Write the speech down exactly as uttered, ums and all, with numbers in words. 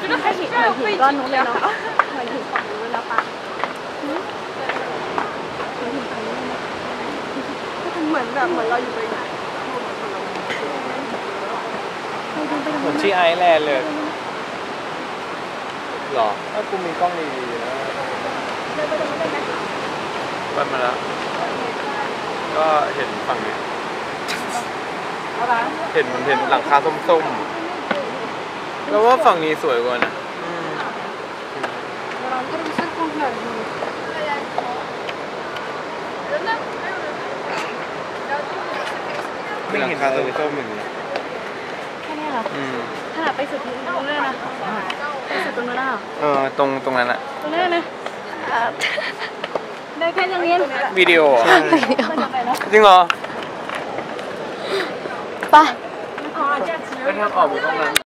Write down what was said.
ให้หินเหมือนหินก้อนนู้นเลยเนาะเหมือนหินฝั่งนู้นแล้วปะเหมือนแบบเหมือนเราอยู่ไปไหนเหมือนที่ไอซ์แลนด์เลยหรอถ้ากูมีกล้องดีๆนะไปมาแล้วก็เห็นฝั่งนี้เห็นมันเห็นหลังคาส้มๆแล้วว่าฝั่งนี้สวยกว่านะไม่เห็นหลังคาส้มๆอย่างนี้แค่นี้เหรอขนาดไปสุดที่ตรงนั้นนะไปสุดตรงนั้นอ่ะเออตรงตรงนั้นอะตรงนั้นนะได้แค่ยังเรียนวิดีโอจริงเหรอป่ะไม่ทำออกตรงนั้น